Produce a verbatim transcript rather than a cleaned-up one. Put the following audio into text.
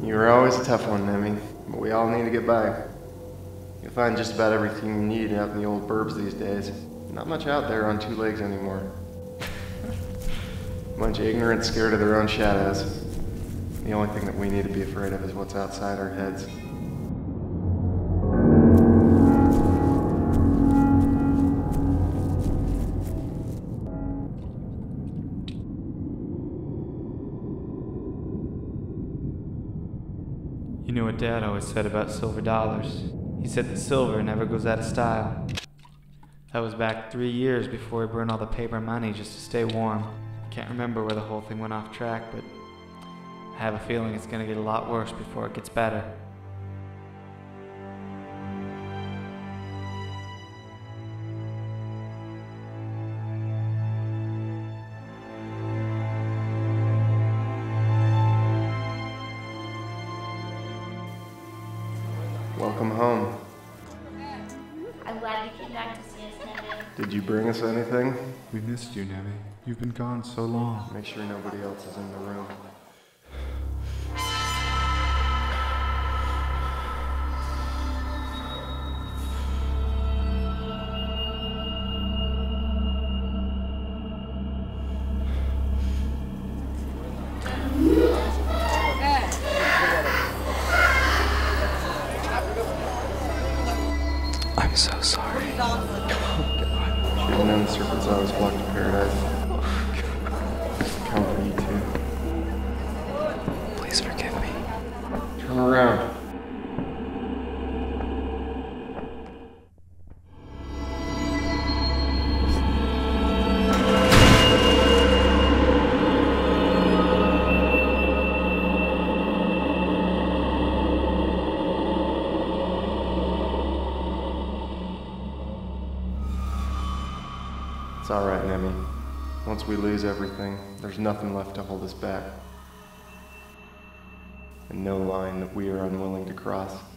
You were always a tough one, Nemi, but we all need to get by. You'll find just about everything you need out in the old burbs these days. Not much out there on two legs anymore. Bunch of ignorant, scared of their own shadows. The only thing that we need to be afraid of is what's outside our heads. You know what Dad always said about silver dollars? He said that silver never goes out of style. That was back three years before he burned all the paper money just to stay warm. Can't remember where the whole thing went off track, but I have a feeling it's gonna get a lot worse before it gets better. Welcome home. I'm glad you came back to see us, Nemi. Did you bring us anything? We missed you, Nemi. You've been gone so long. Make sure nobody else is in the room. I'm so sorry. Should have known the serpent's always flock to paradise. Come for you too. Please forgive me. Turn around. It's all right, Nemi. Once we lose everything, there's nothing left to hold us back. And no line that we are unwilling to cross.